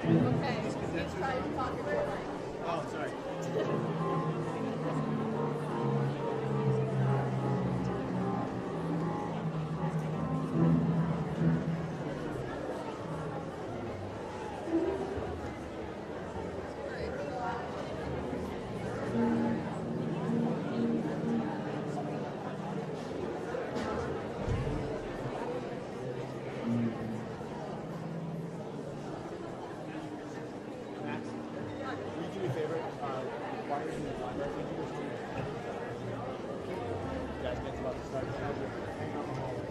Okay, please try to talk about it. Oh, sorry. Max, will you do me a favor? While you're in the library, would you just you guys get about to start? Hang out in the hallway.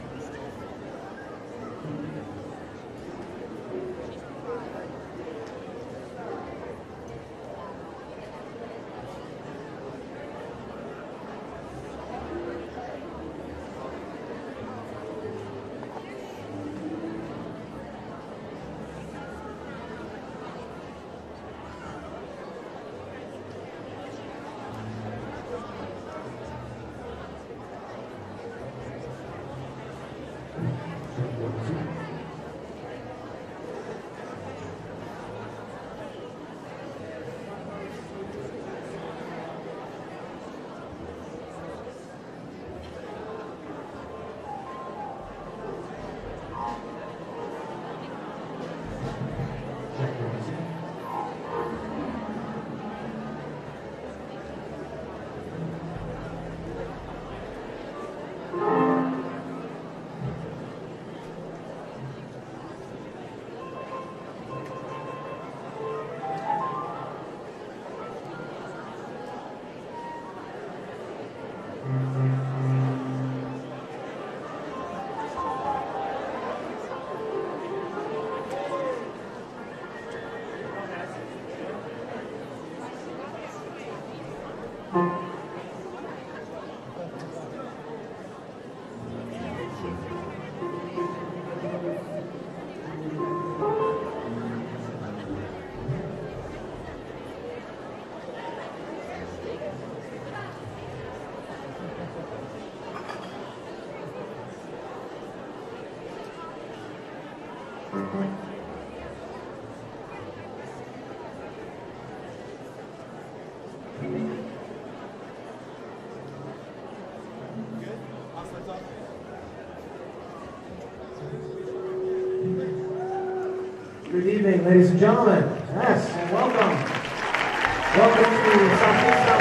Good? Awesome. That's all. Good evening, ladies and gentlemen. Yes, and welcome. Welcome to South Kingstown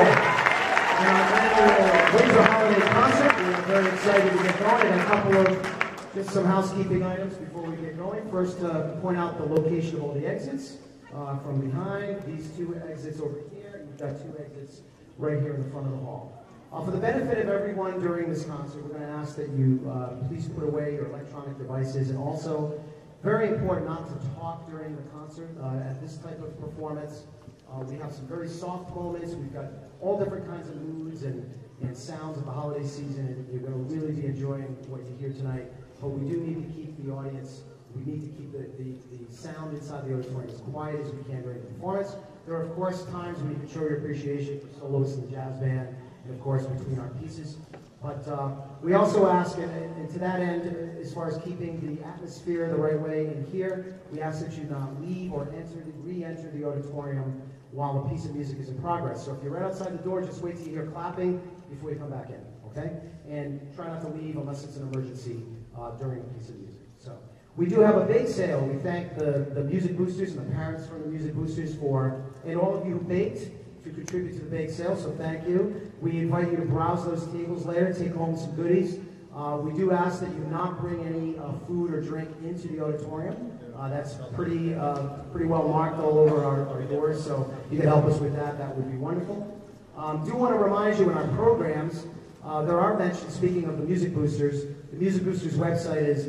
High School and our annual Winter Holiday Concert. We are very excited to get going. And a couple of just some housekeeping items before we get going. First, point out the location of all the exits from behind. These two exits over here. You've got two exits right here in the front of the hall. For the benefit of everyone during this concert, we're going to ask that you please put away your electronic devices, and also, very important not to talk during the concert. At this type of performance, we have some very soft moments. We've got all different kinds of moods and sounds of the holiday season, and you're going to really be enjoying what you hear tonight. But we do need to keep the audience, we need to keep the sound inside the auditorium as quiet as we can during the performance. There are, of course, times when you can show your appreciation for soloists in the jazz band, and of course between our pieces. But we also ask, and to that end, as far as keeping the atmosphere the right way in here, we ask that you not leave or re-enter the auditorium while the piece of music is in progress. So if you're right outside the door, just wait till you hear clapping before you come back in, okay? And try not to leave unless it's an emergency during a piece of music. So we do have a bake sale. We thank the music boosters and the parents from the music boosters and all of you who baked to contribute to the bake sale, so thank you. We invite you to browse those tables later, take home some goodies. We do ask that you not bring any food or drink into the auditorium. That's pretty well marked all over our doors, so if you could help us with that, that would be wonderful. Do want to remind you in our programs, there are mentions, speaking of the Music Boosters, the Music Boosters website is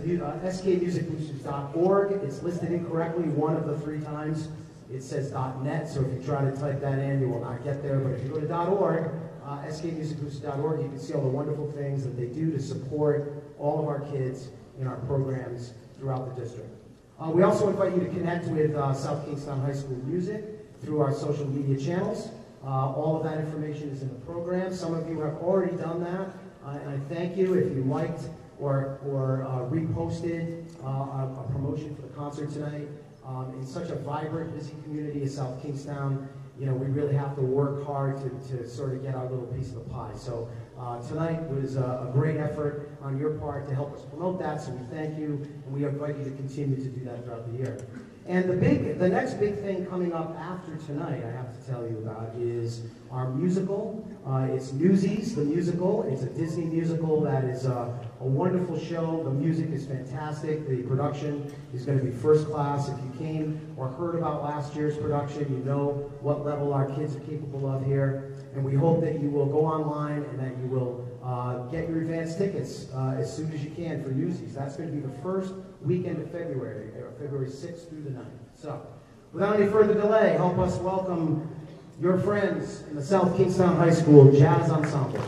skmusicboosters.org. It's listed incorrectly one of the 3 times. It says .net, so if you try to type that in, you will not get there. But if you go to .org, skmusicboosters.org, you can see all the wonderful things that they do to support all of our kids in our programs throughout the district. We also invite you to connect with South Kingstown High School Music through our social media channels. All of that information is in the program. Some of you have already done that, and I thank you if you liked or reposted a promotion for the concert tonight. in such a vibrant, busy community as South Kingstown, you know, we really have to work hard to sort of get our little piece of the pie. So tonight was a great effort on your part to help us promote that, so we thank you, and we invite you to continue to do that throughout the year. And the next big thing coming up after tonight, I have to tell you about, is our musical. It's Newsies, the musical. It's a Disney musical that is a wonderful show. The music is fantastic. The production is going to be first class. If you came or heard about last year's production, you know what level our kids are capable of here. And we hope that you will go online and that you will get your advance tickets as soon as you can for Newsies. That's going to be the first weekend of February, February 6th through the 9th. So, without any further delay, help us welcome your friends in the South Kingstown High School Jazz Ensemble.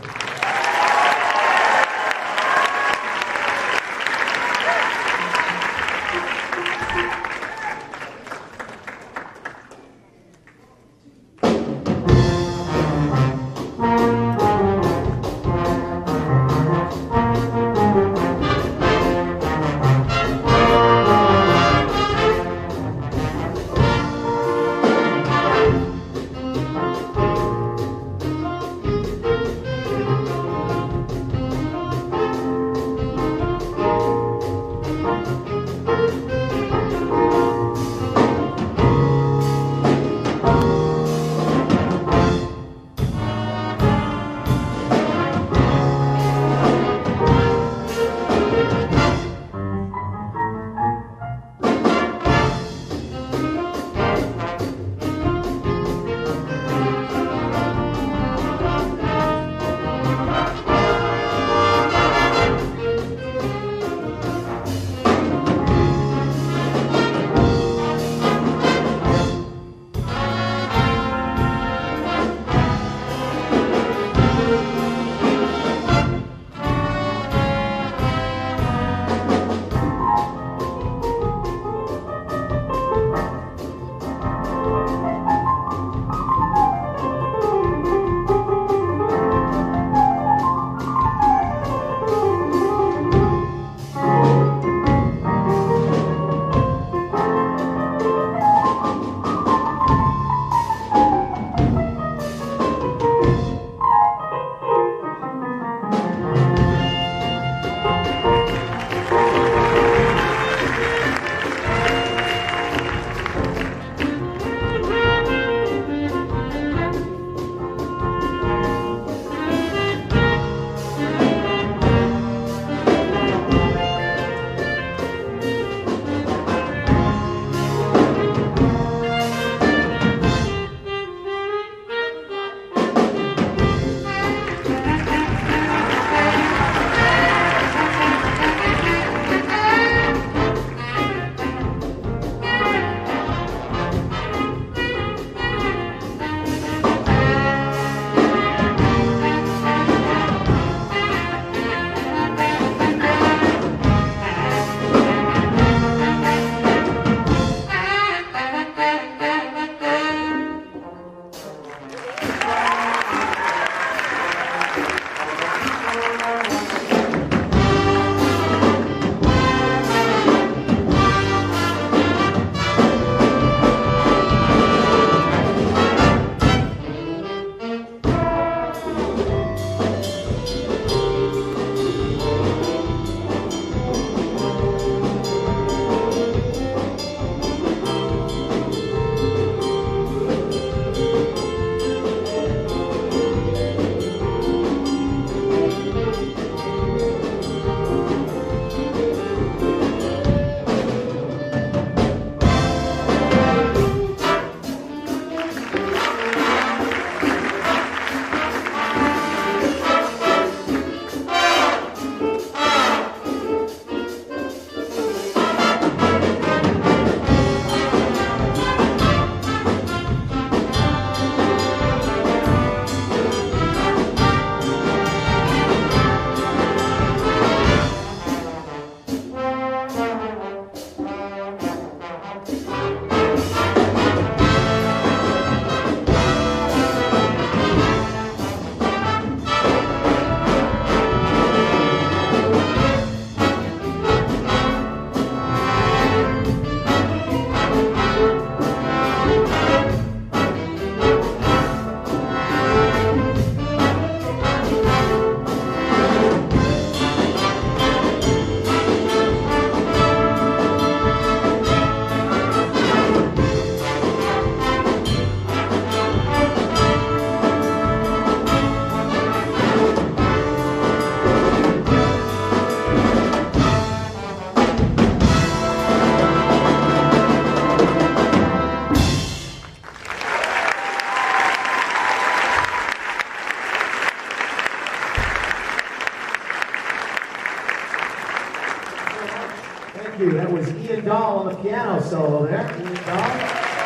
Thank you. That was Ian Dahl on the piano solo there. Ian Dahl.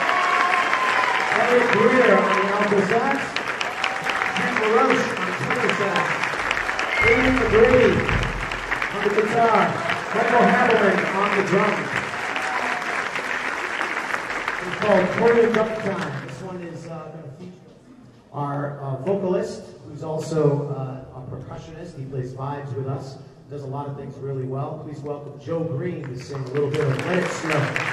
Eric Greer on the alto sax. Ken LaRoche on the tenor sax. Ian McGrady on the guitar. Michael Haberman on the drums. It's called Total Duck Time. This one is going to feature our vocalist, who's also a percussionist. He plays vibes with us. Does a lot of things really well. Please welcome Joe Green to sing a little bit of Let It Snow.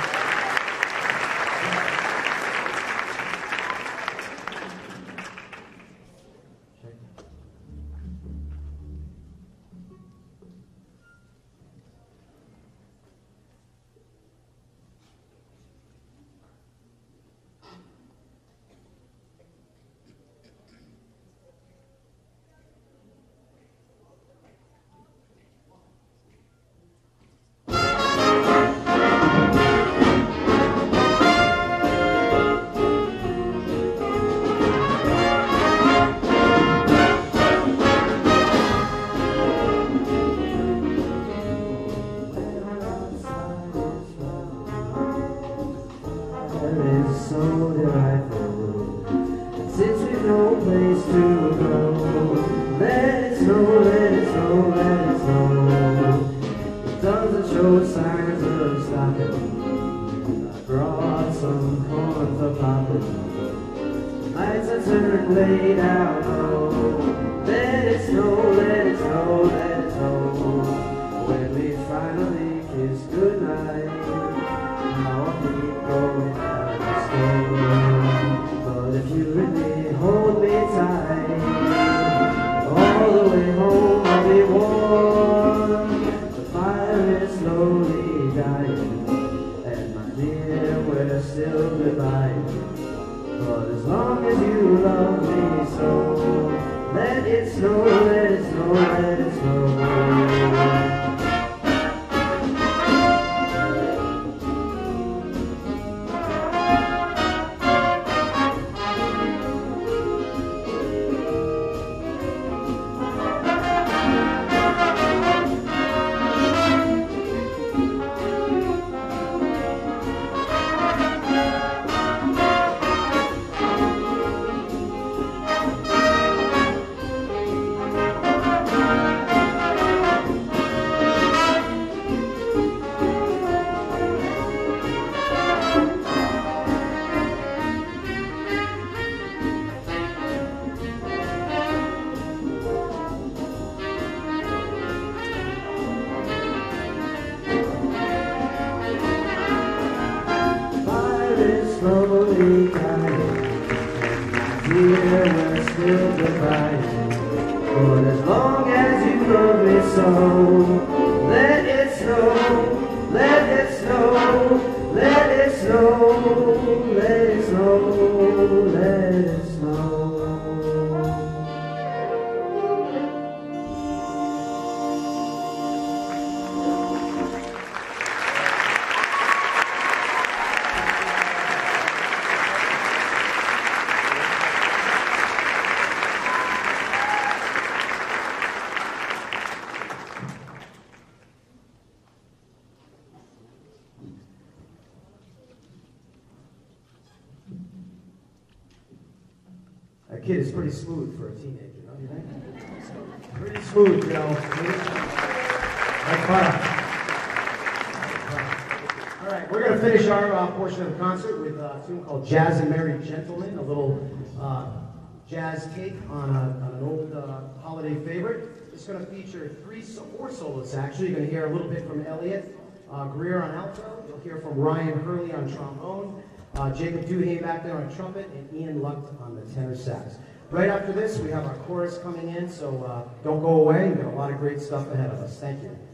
That kid is pretty smooth for a teenager, don't you think? Pretty smooth, Joe. Like butter. All right, we're going to finish our portion of the concert with a tune called Jazz and Merry Gentlemen, a little jazz take on an old holiday favorite. It's going to feature four soloists, actually. You're going to hear a little bit from Elliot Greer on alto. You'll hear from Ryan Hurley on trombone. Jacob Duhane back there on trumpet, and Ian Lucht on the tenor sax. Right after this, we have our chorus coming in, so don't go away. We've got a lot of great stuff ahead of us. Thank you.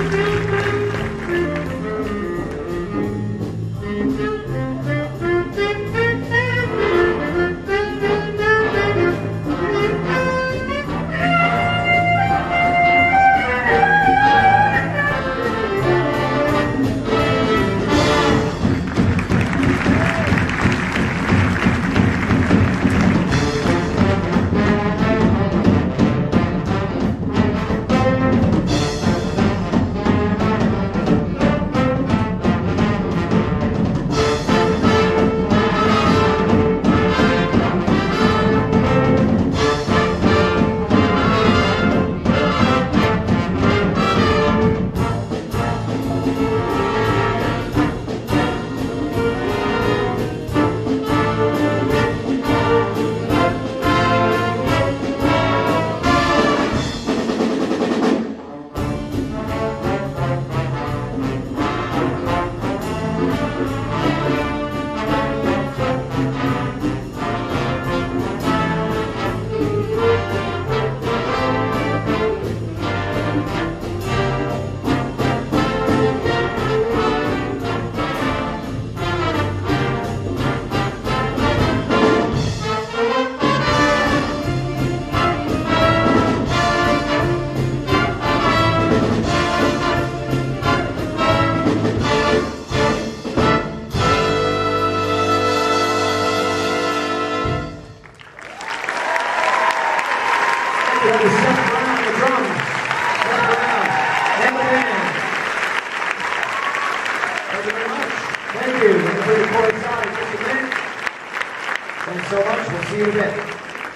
Thanks so much. We'll see you again.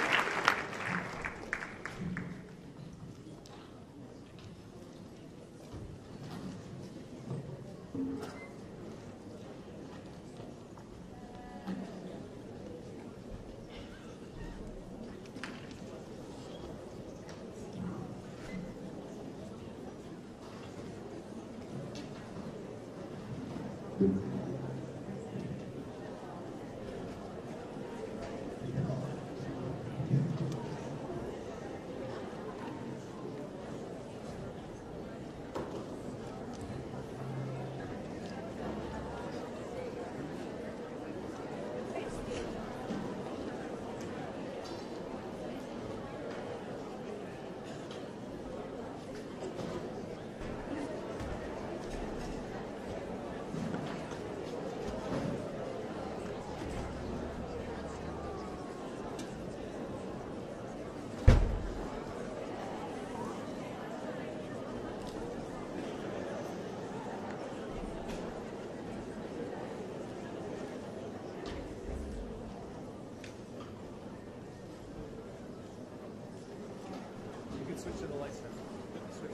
Switch to the lights now. Switch.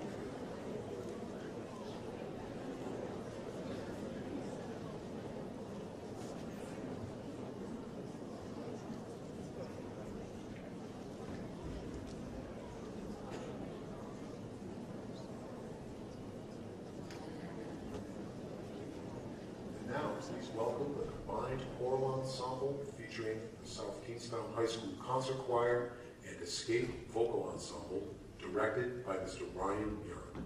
And now, please welcome the combined choral ensemble featuring the South Kingstown High School Concert Choir and Escape Vocal Ensemble, directed by Mr. Ryan Murin.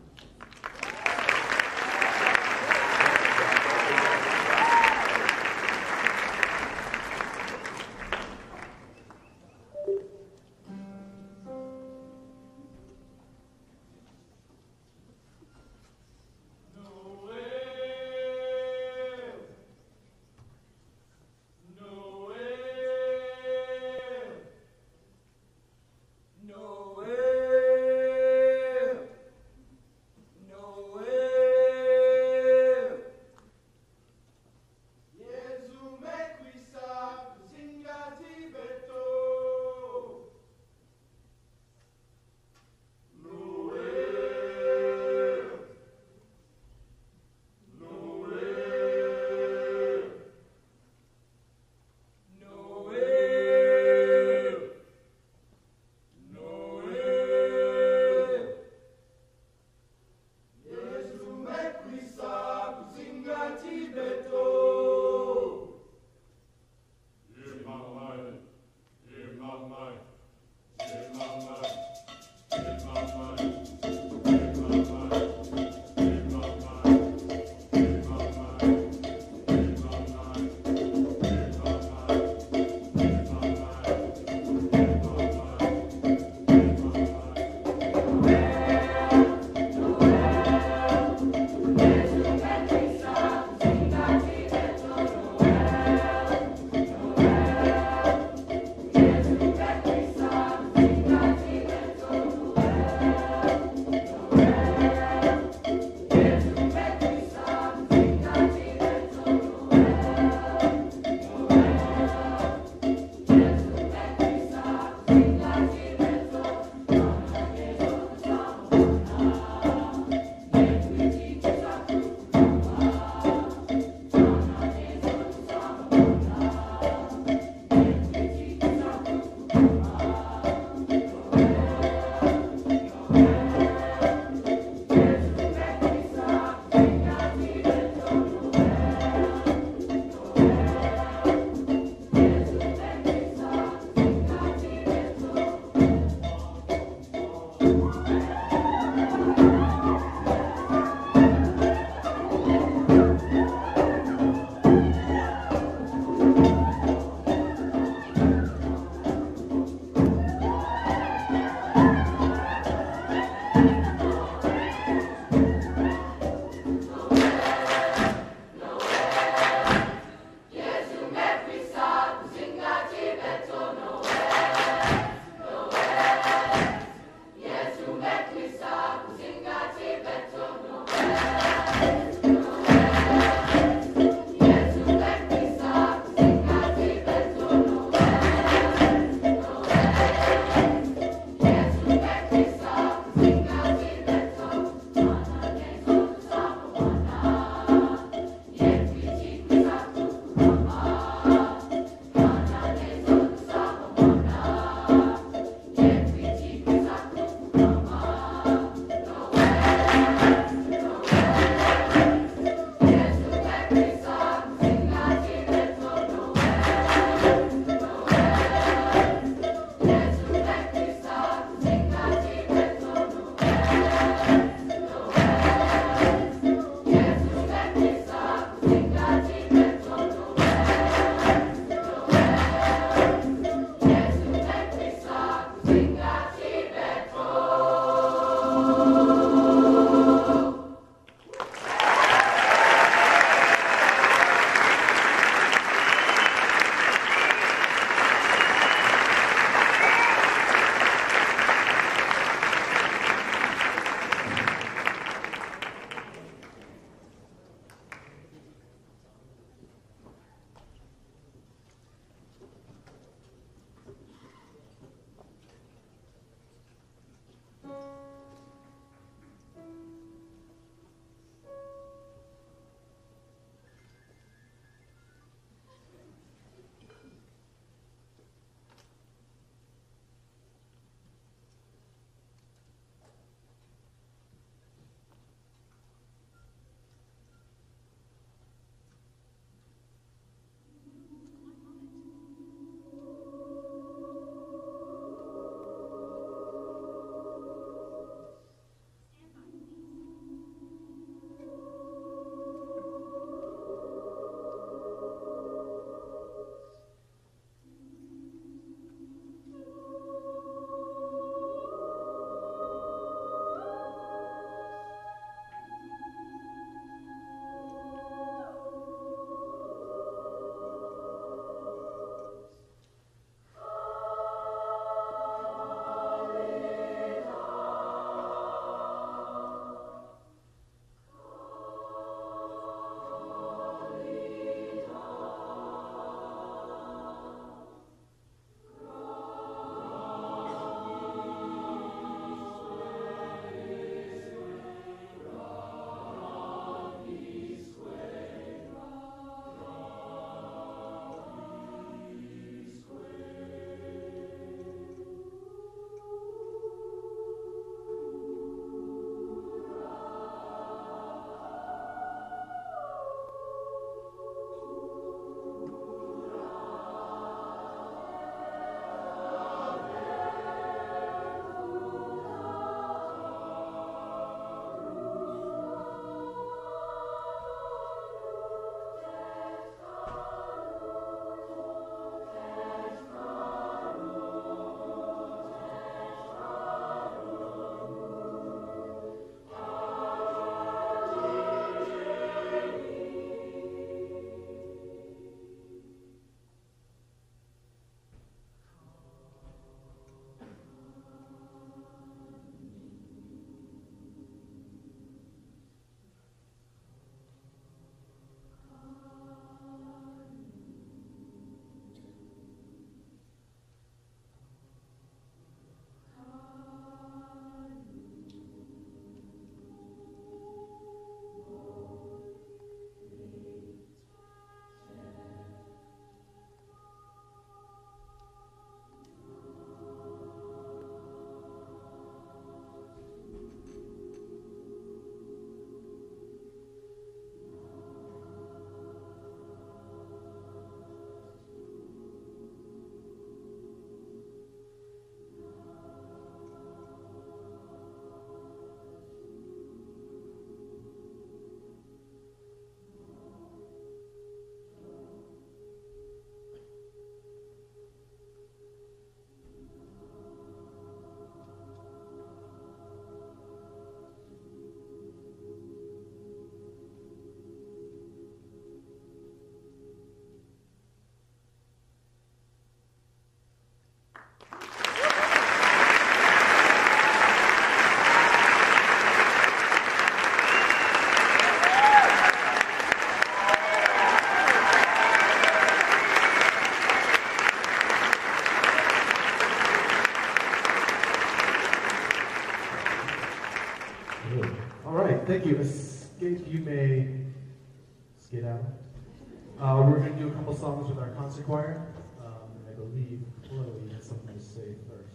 Skate, you may skedaddle. We're going to do a couple songs with our concert choir. I believe Chloe has something to say first.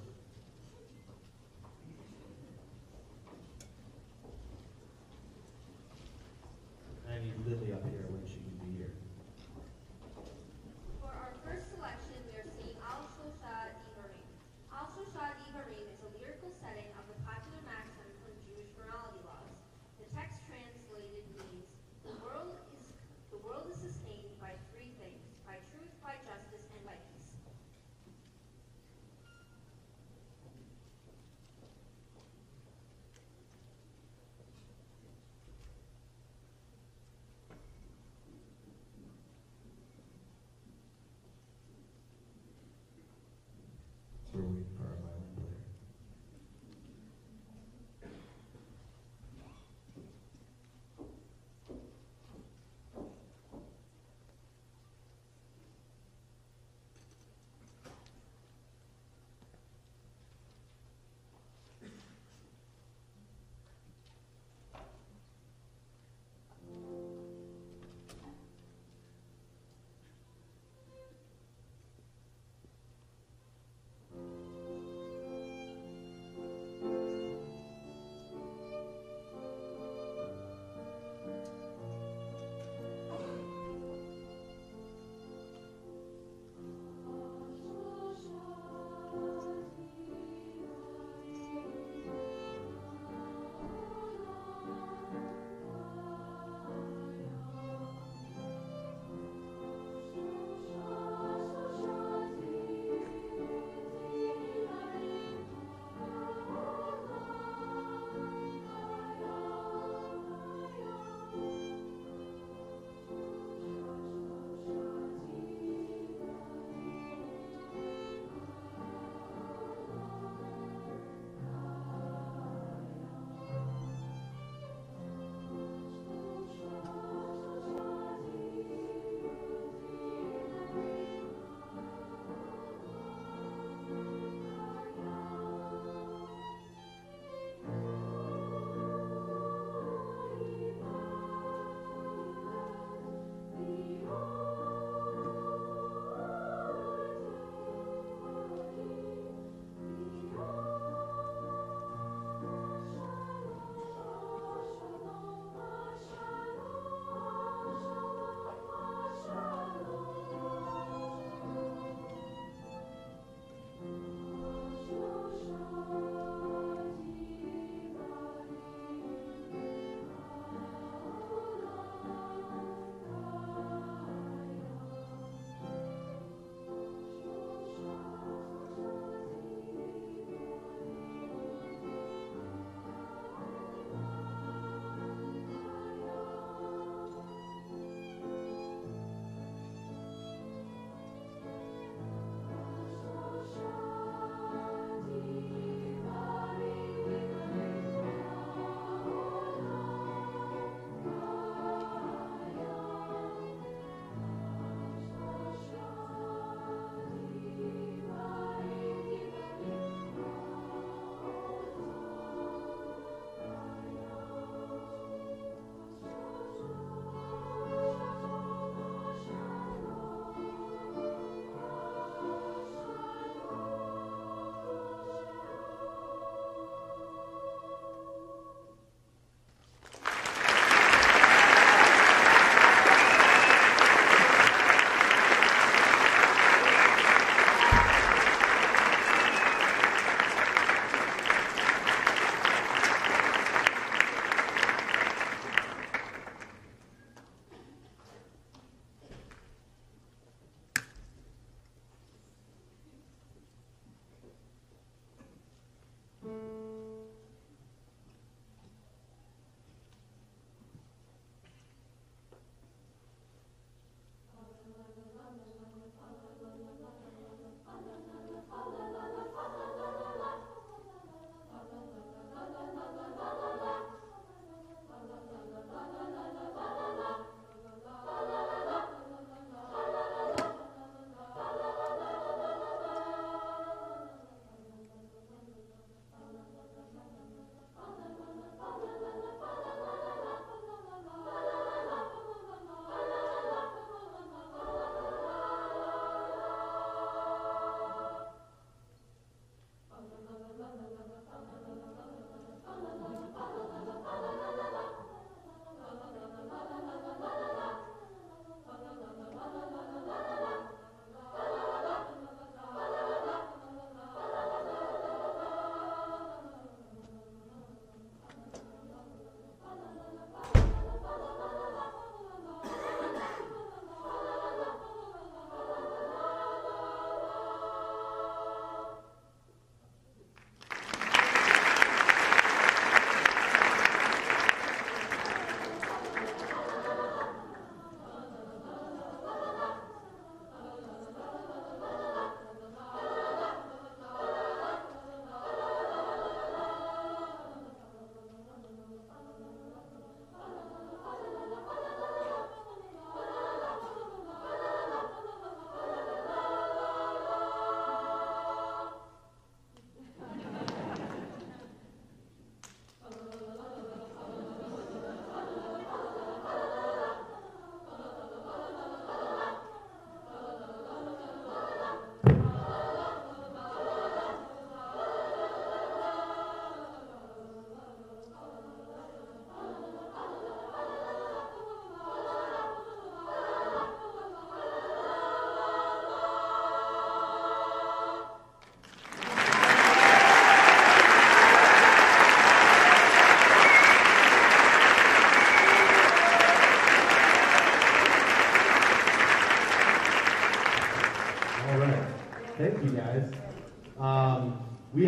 I need Lily up here when she can be here. For our first selection, we are seeing Al-Shoshad Ibarim. Al-Shoshad Ibarim is a lyrical setting of the popular maxim from Jewish morality laws. The text translated means, the world is sustained by three things, by truth, by justice, and by peace.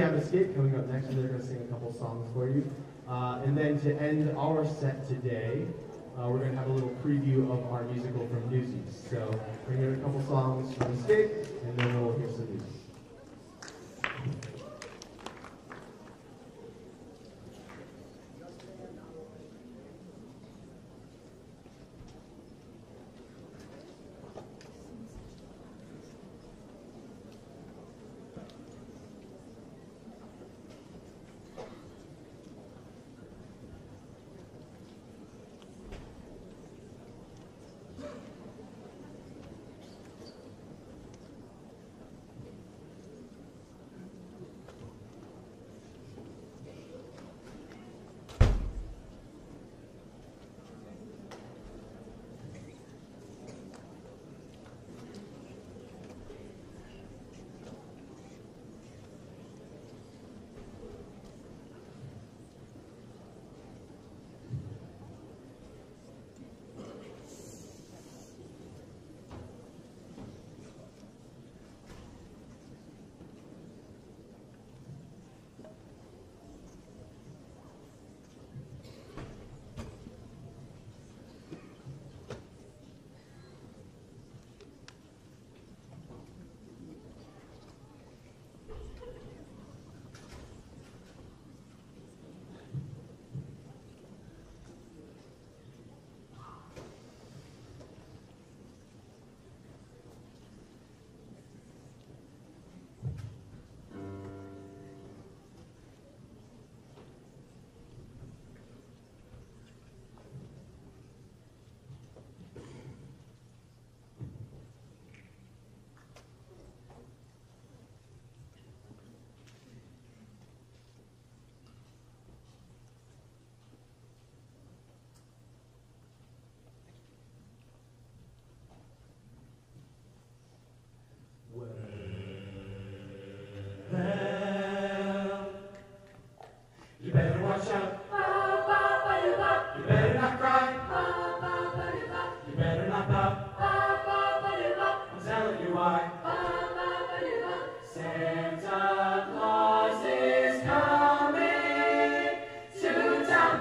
have Escape coming up next, and they're going to sing a couple songs for you. And then to end our set today, we're going to have a little preview of our musical from Newsies. So we're going to hear a couple songs from Escape, and then we'll hear some Newsies. You better watch out. You better not cry. You better not pout. I'm telling you why. Santa Claus is coming to town.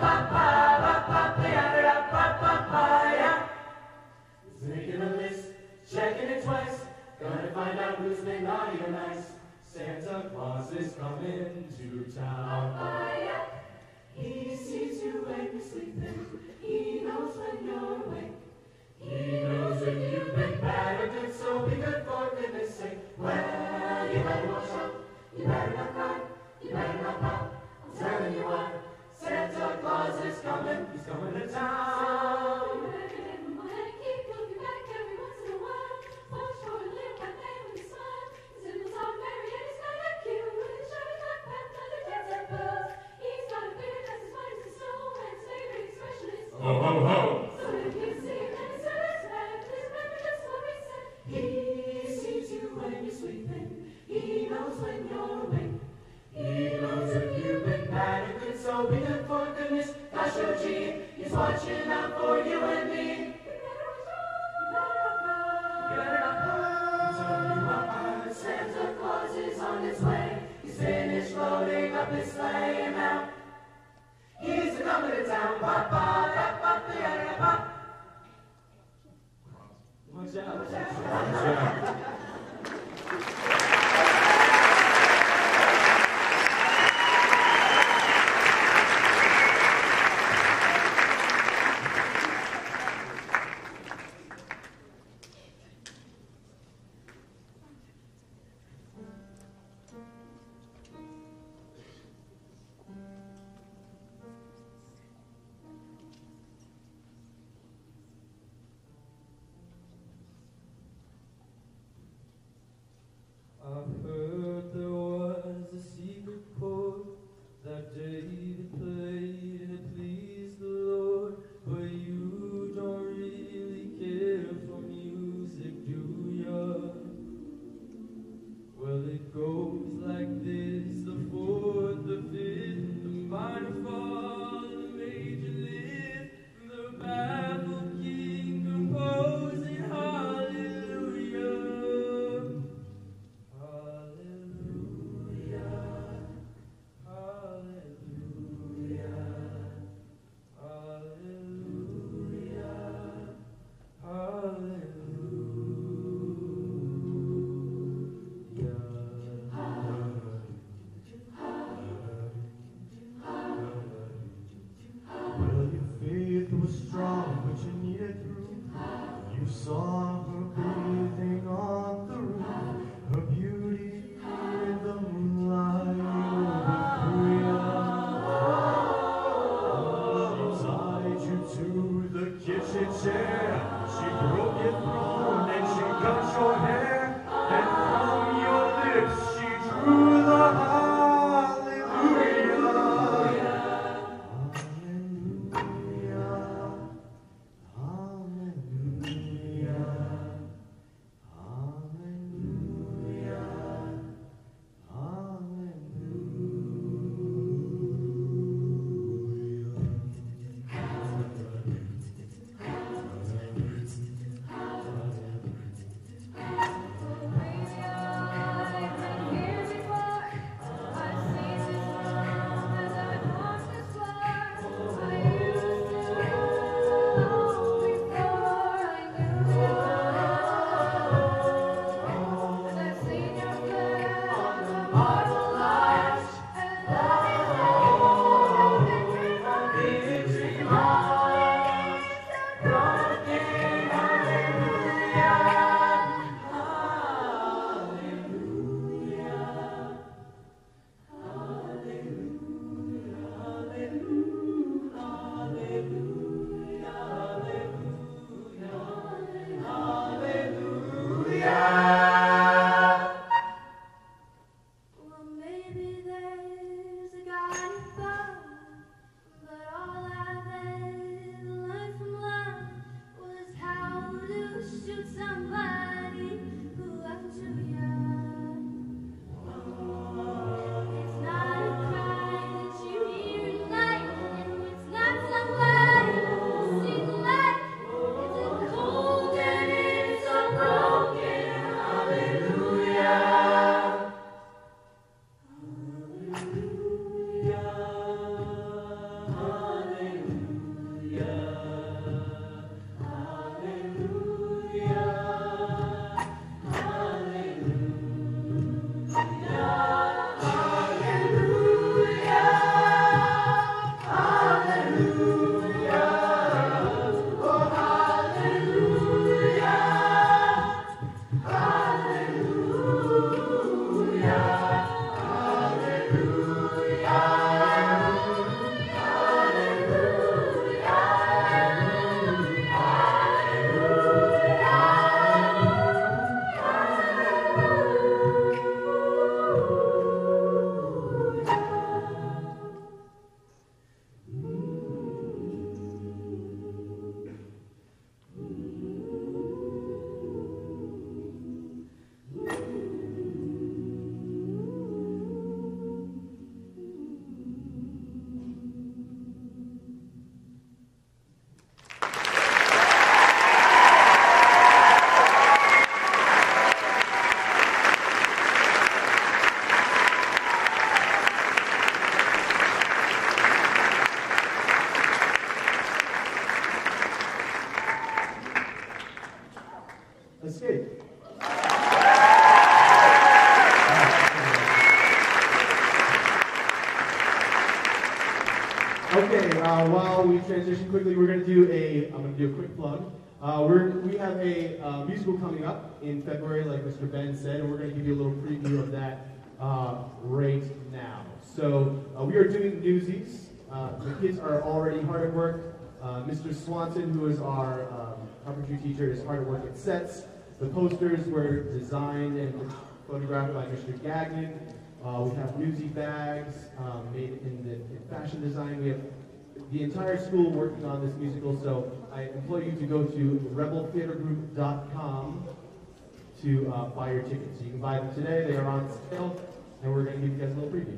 He's making a list, checking it twice. Gonna find out who's been naughty or nice. Santa Claus is coming to town. He sees you when you're sleeping. He knows when you're awake. He knows when you've been bad or good, so be good for goodness sake. Well, you better watch out. You better not cry. You better not pout. I'm telling you what. Santa Claus is coming. He's coming to town. Ho, ho, ho! So if you see him and his service back, please remember just what we said. He sees you when you're sleeping. He knows when you're awake. He knows if you've been bad or good, so be good for goodness. Gosh, oh gee, he's watching out for you and me. You better watch out. You better not cry. I'm telling you what, Santa Claus is on his way. He's finished loading up his sleigh and now he's coming to town. Pop, pop, pop, pop, pop, pop. Watch out. Watch out. what you needed through. You saw her breathing on the roof, her beauty in the moonlight over She tied you to the kitchen chair. She broke your throne and she cut your hair. And from your lips she drew the hallelujah. Escape. Okay, while we transition quickly, I'm going to do a quick plug. We have a musical coming up in February, like Mr. Ben said, and we're going to give you a little preview of that right now. So we are doing Newsies. The kids are already hard at work. Mr. Swanson, who is our carpentry teacher, is hard at work at sets. The posters were designed and photographed by Mr. Gagnon. We have newsy bags made in fashion design. We have the entire school working on this musical, so I implore you to go to rebeltheatergroup.com to buy your tickets. So you can buy them today. They are on sale, and we're going to give you guys a little preview.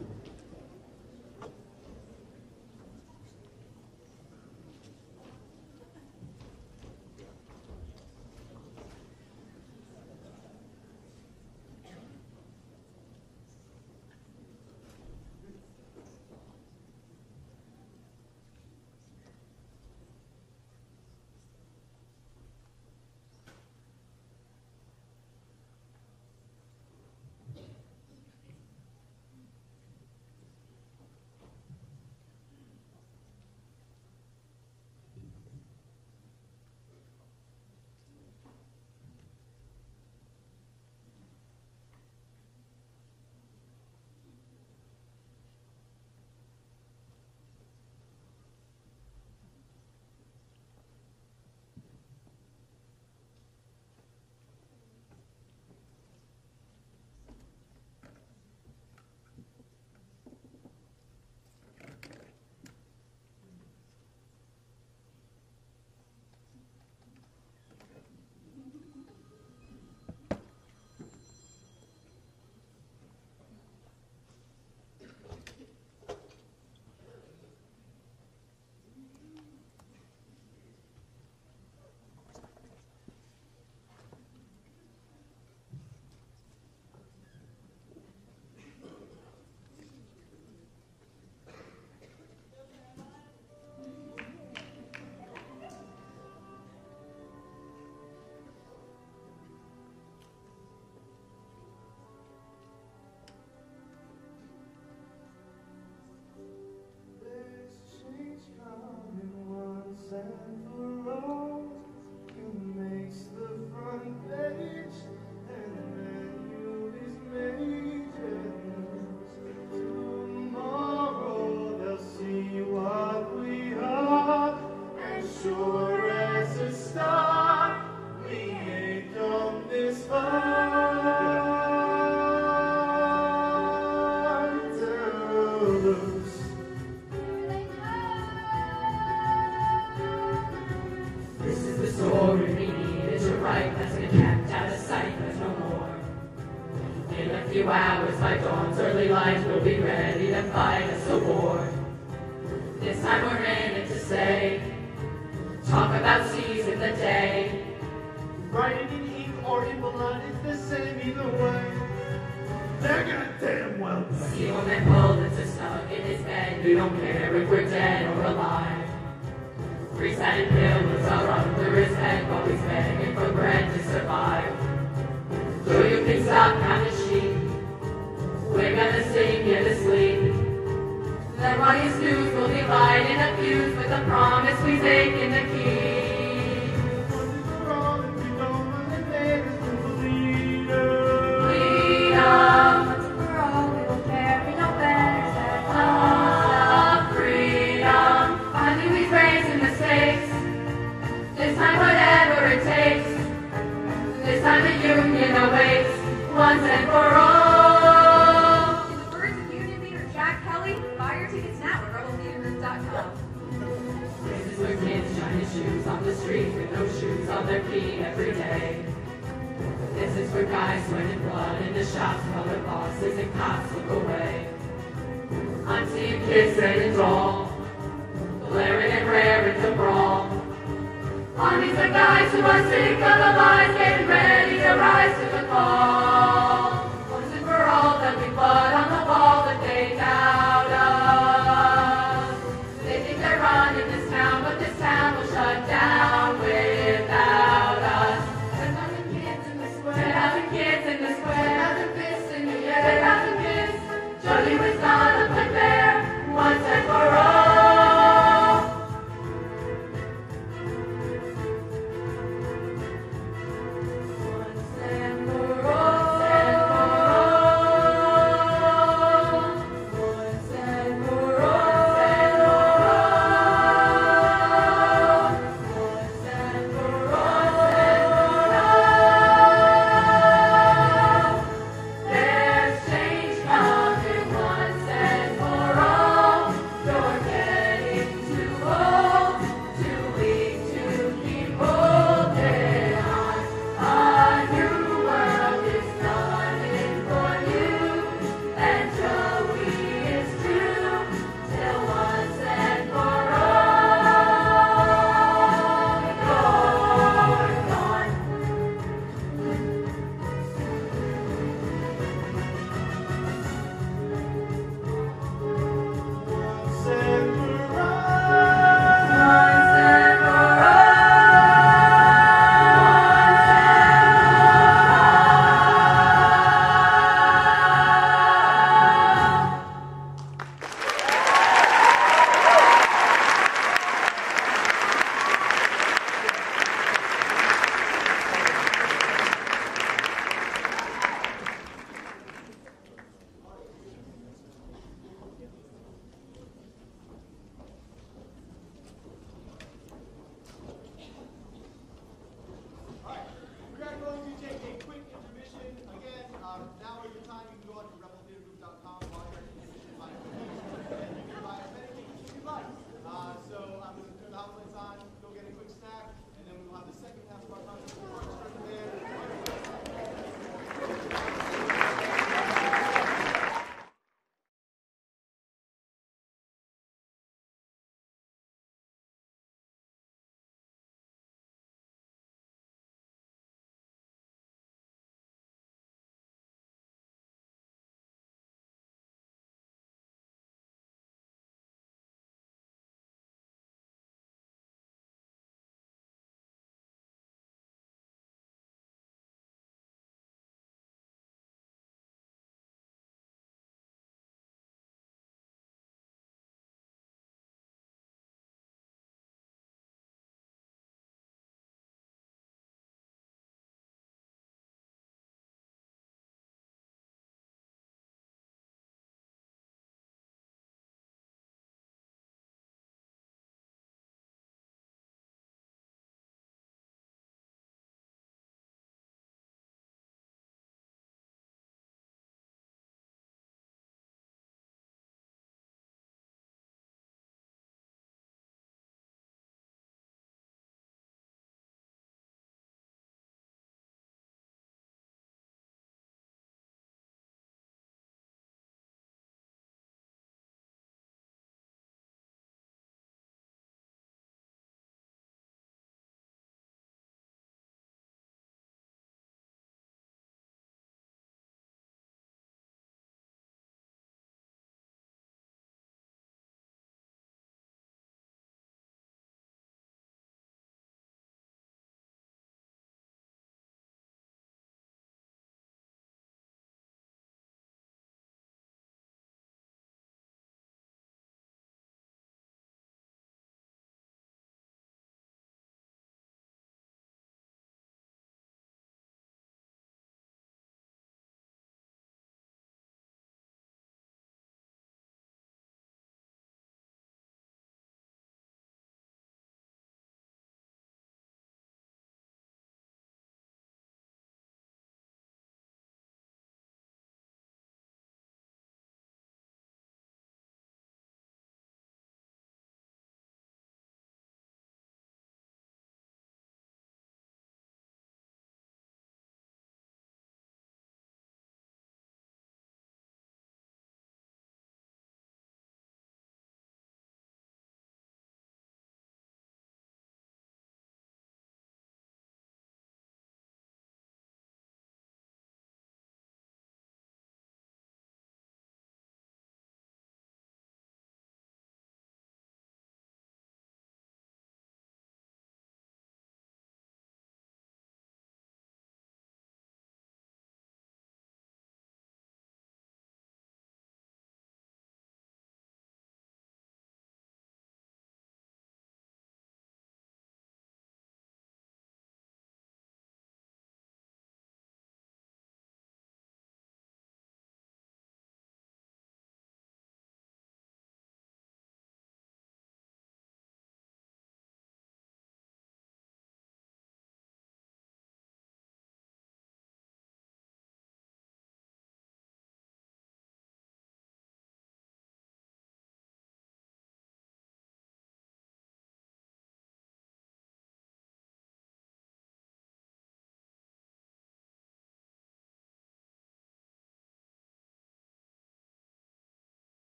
few hours by dawn's early light, we'll be ready to fight us a war. This time we're in it to say, talk about seizing the day. Writing in ink or in blood is the same either way. They're goddamn well paid. See one man pulled into snug in his bed, we don't care if we're dead or alive. Three-sided pillows are under his head while he's begging for bread to survive. So you can stop counting sheep, we're gonna sing you to sleep. Then while you snooze, we'll be lighting a fuse with a promise we take in the key. This time whatever it takes, this time the union awaits, once and for all. In the words of Union leader Jack Kelly, buy your tickets now at rebeltheatergroup.com. This is where kids shine his shoes on the street with no shoes on their feet every day. This is where guys sweating blood in the shops while their bosses and cops look away. I'm seeing kids standing tall, glaring and raring to brawl. Armies of guys who are sick of the lies, getting ready to rise to the call. Once and for all, there'll be blood on the wall that they doubt us. They think they're running this town, but this town will shut down without us. 10,000 kids in the square, 10,000 kids in the square, 10,000 fists in the air, 10,000 kids. Jody was not a play fair, once and for all. Once and for all.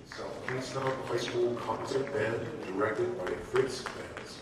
South Kingstown High School Concert Band, directed by Fritz Benz.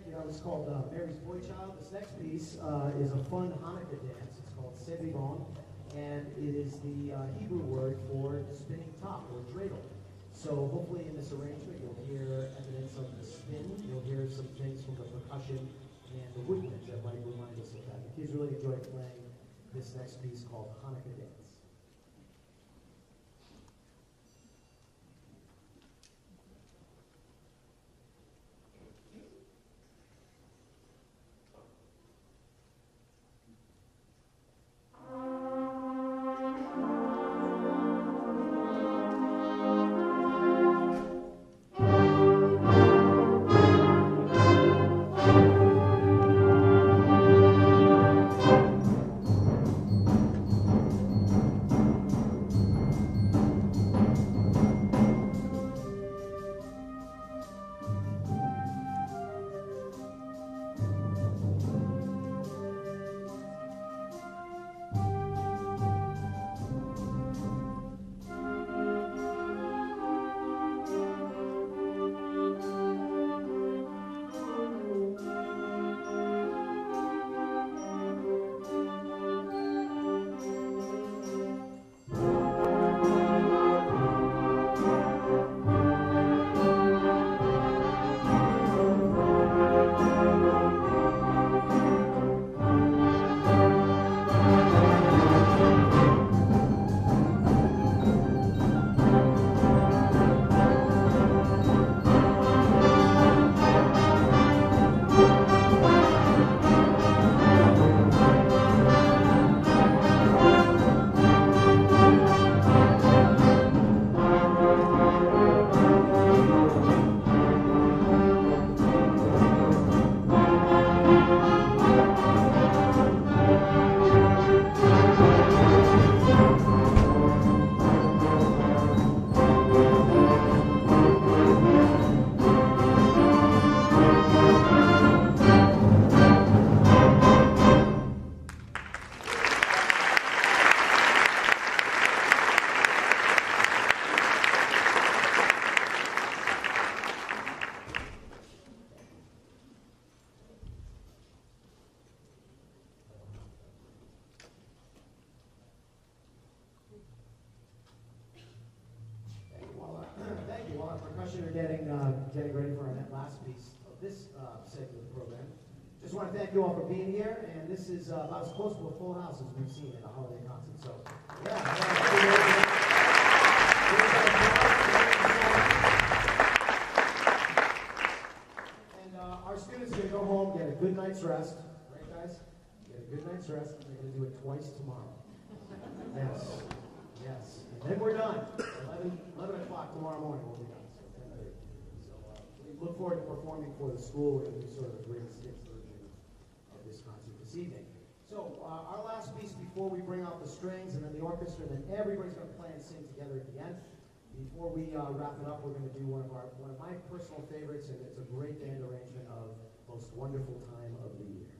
you. That was called Mary's Boy Child. This next piece is a fun Hanukkah dance. It's called Sevivon, and it is the Hebrew word for spinning top or dreidel. So hopefully in this arrangement you'll hear evidence of the spin. You'll hear some things from the percussion and the woodwinds that might remind us of that. The kids really enjoy playing this next piece called Hanukkah Dance. Getting ready for our last piece of this segment of the program. Just want to thank you all for being here, and this is about as close to a full house as we've seen at a holiday concert. So, yeah. And our students are going to go home, get a good night's rest, right, guys? Get a good night's rest. They're going to do it twice tomorrow. Yes, yes. And then we're done. 11 o'clock tomorrow morning, we'll be done. Look forward to performing for the school and sort of the greatest hits version of this concert this evening. So our last piece before we bring out the strings and then the orchestra, then everybody's going to play and sing together at the end. Before we wrap it up, we're going to do one of my personal favorites, and it's a great band arrangement of Most Wonderful Time of the Year.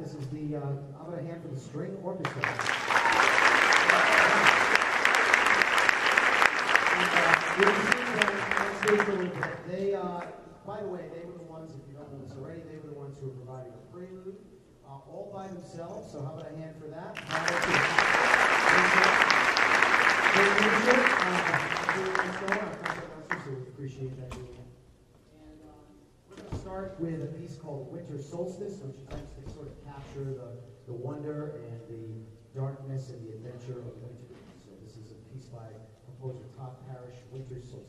This is the, how about a hand for the string orchestra? They, by the way, they were the ones, if you don't know this already, they were the ones who were providing the prelude, all by themselves. So how about a hand for that? So we appreciate that. And we're going to start with a piece called Winter Solstice, which attempts to sort of capture the wonder and the darkness and the adventure of winter. So this is a piece by composer Todd Parrish, Winter Solstice.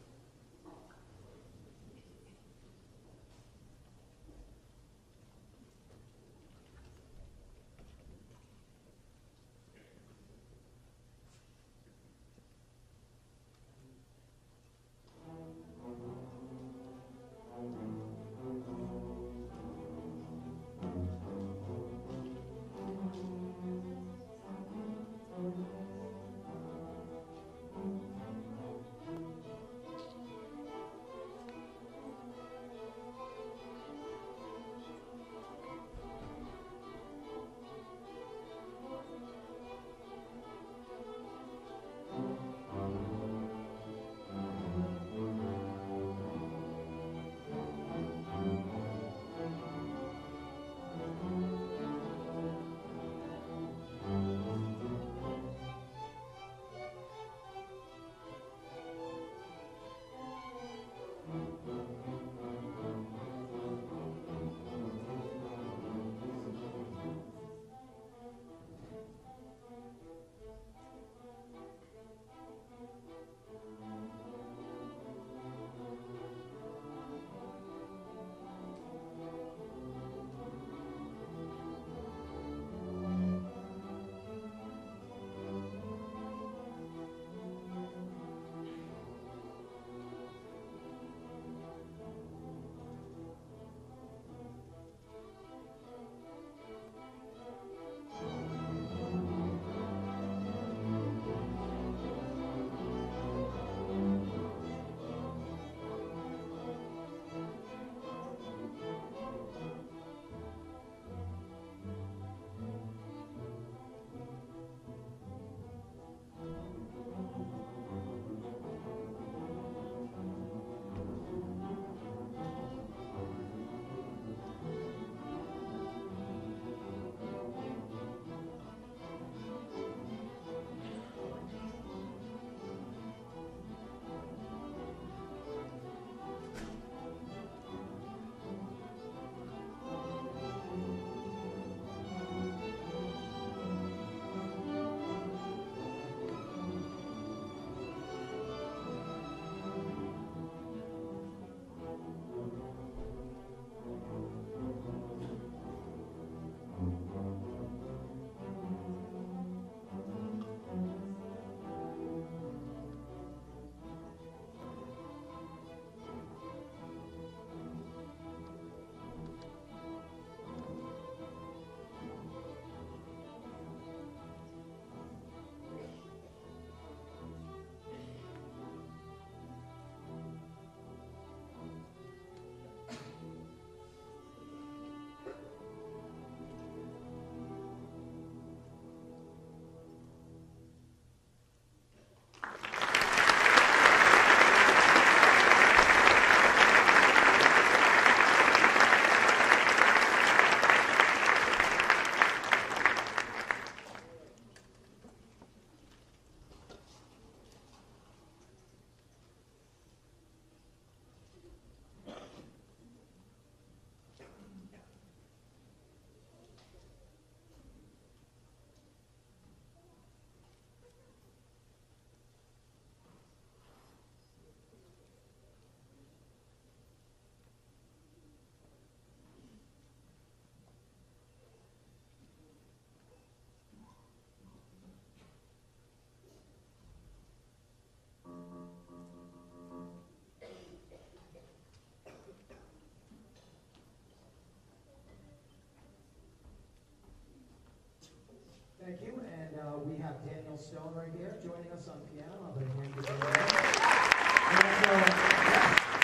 Thank you, and we have Daniel Stone right here joining us on piano. I'll bring him to the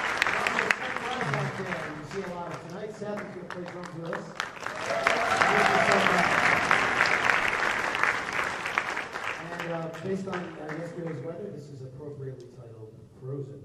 and you see a lot of tonight. Seth is going to play drums with us. based on yesterday's weather, this is appropriately titled Frozen.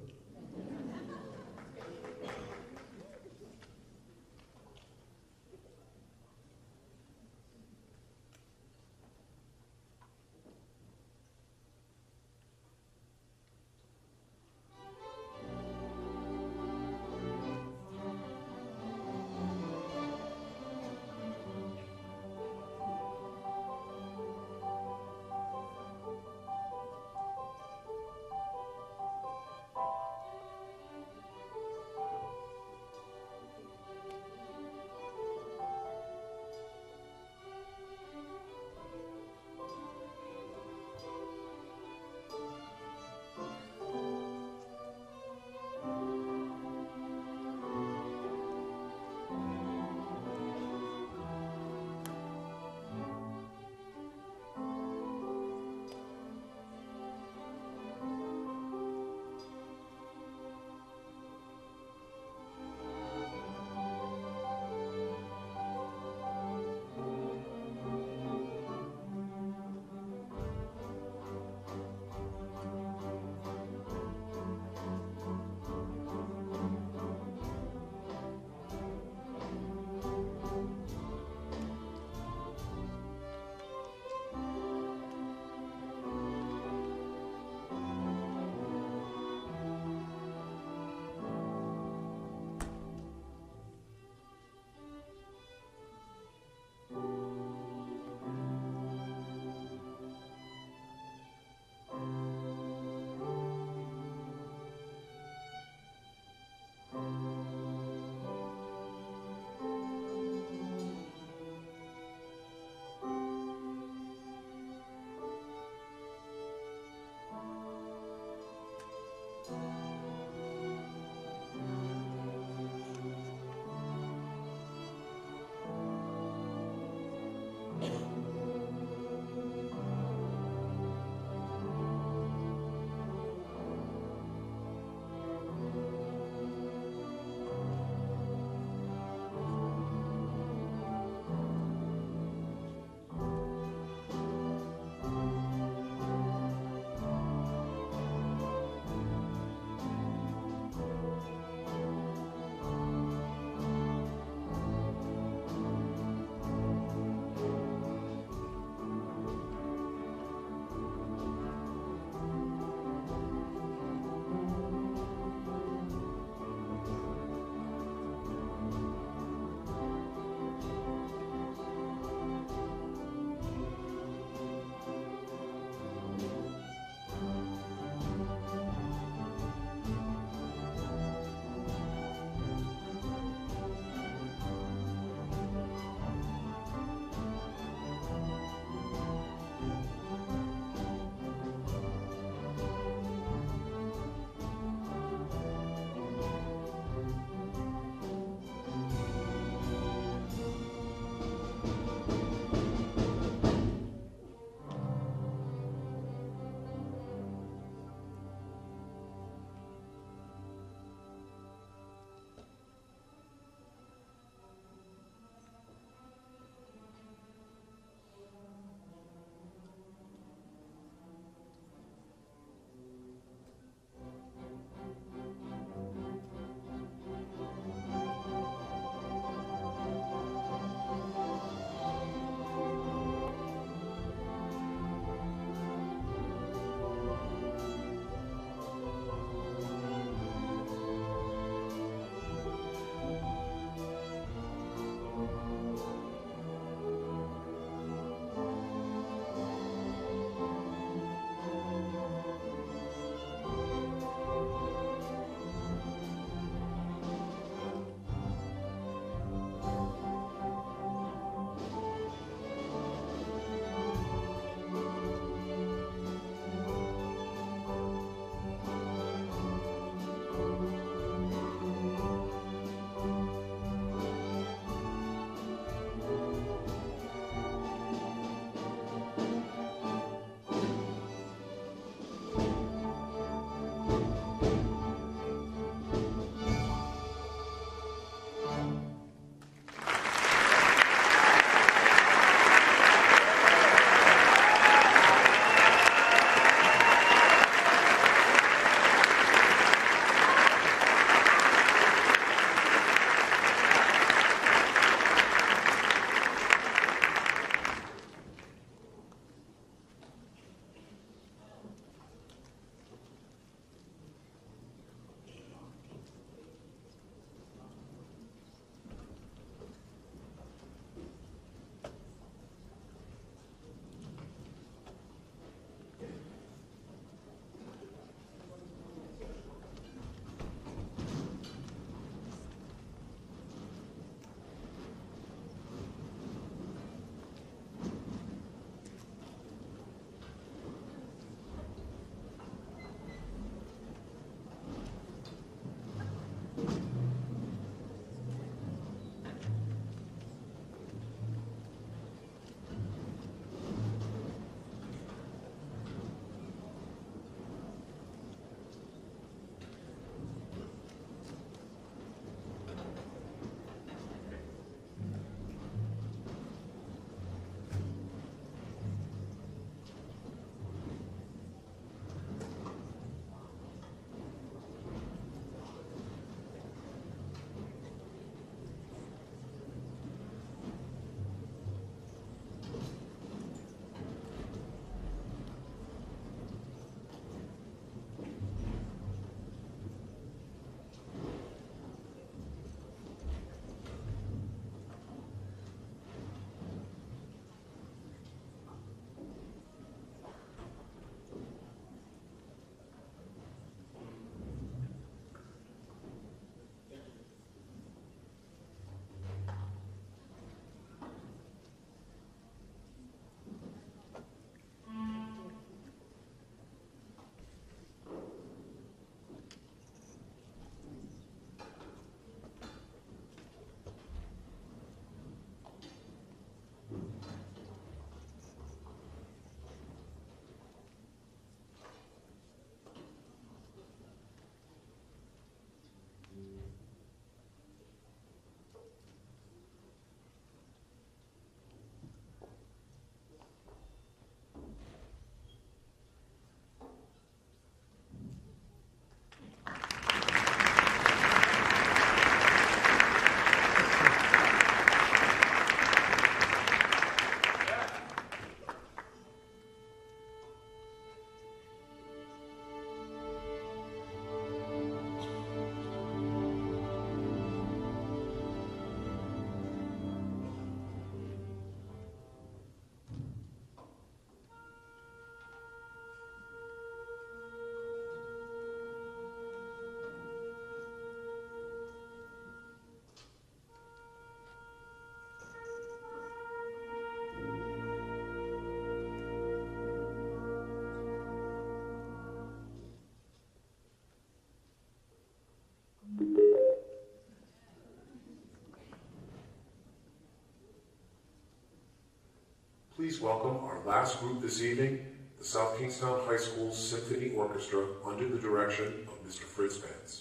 Please welcome our last group this evening, the South Kingstown High School Symphony Orchestra under the direction of Mr. Fritz Benz.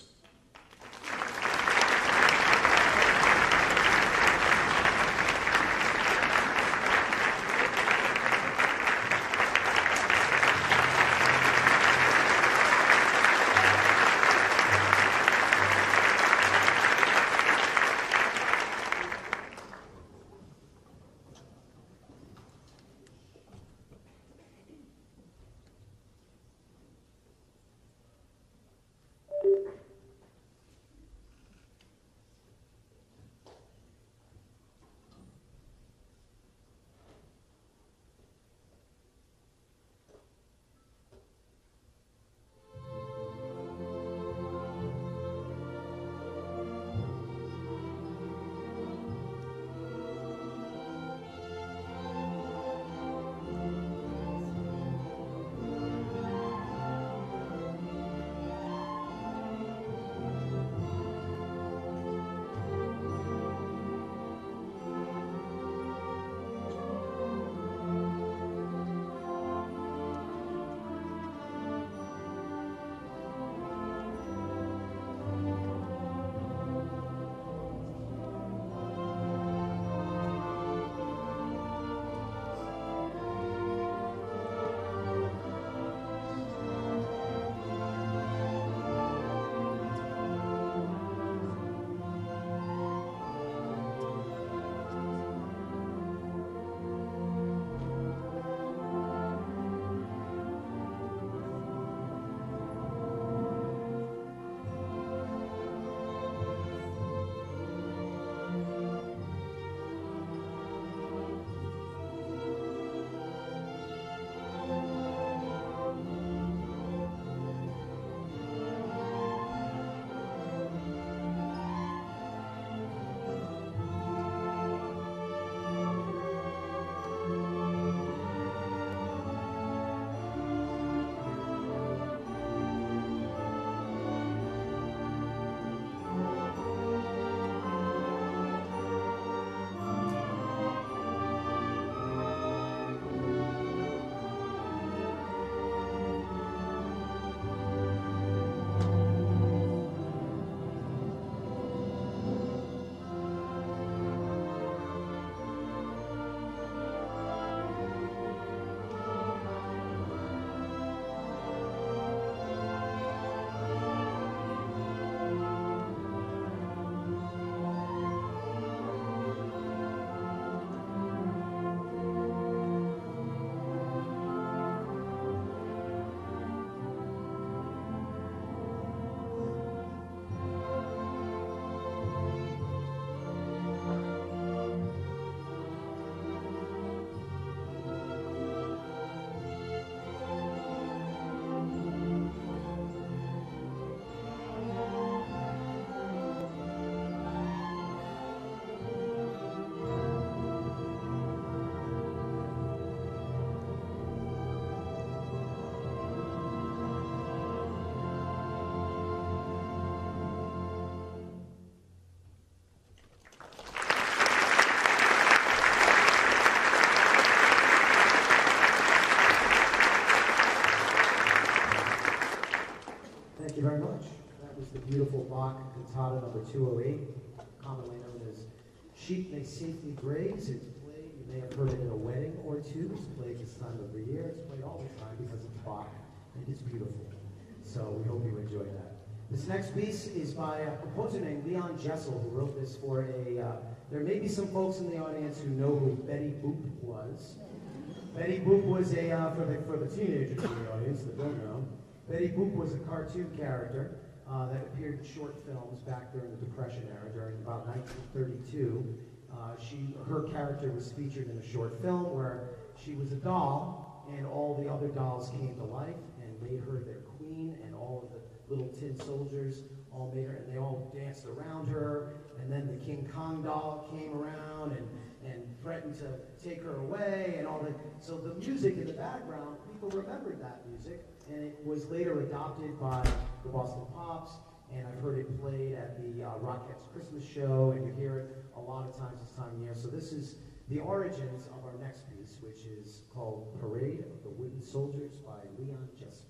Thank you very much. That was the beautiful Bach Cantata number 208, commonly known as Sheep May Safely Graze. It's played, you may have heard it in a wedding or two. It's played this time of the year. It's played all the time because it's Bach, and it's beautiful. So we hope you enjoy that. This next piece is by a composer named Leon Jessel, who wrote this for a, there may be some folks in the audience who know who Betty Boop was. Betty Boop was a, for the teenagers in the audience that don't know, Betty Boop was a cartoon character that appeared in short films back during the Depression era, during about 1932. Her character was featured in a short film where she was a doll, and all the other dolls came to life and made her their queen, and all of the little tin soldiers all made her, and they all danced around her, and then the King Kong doll came around and threatened to take her away, and all that. So the music in the background, people remembered that music, and it was later adopted by the Boston Pops, and I've heard it played at the Rockettes Christmas show, and you hear it a lot of times this time of year. So this is the origins of our next piece, which is called Parade of the Wooden Soldiers by Leon Jessup.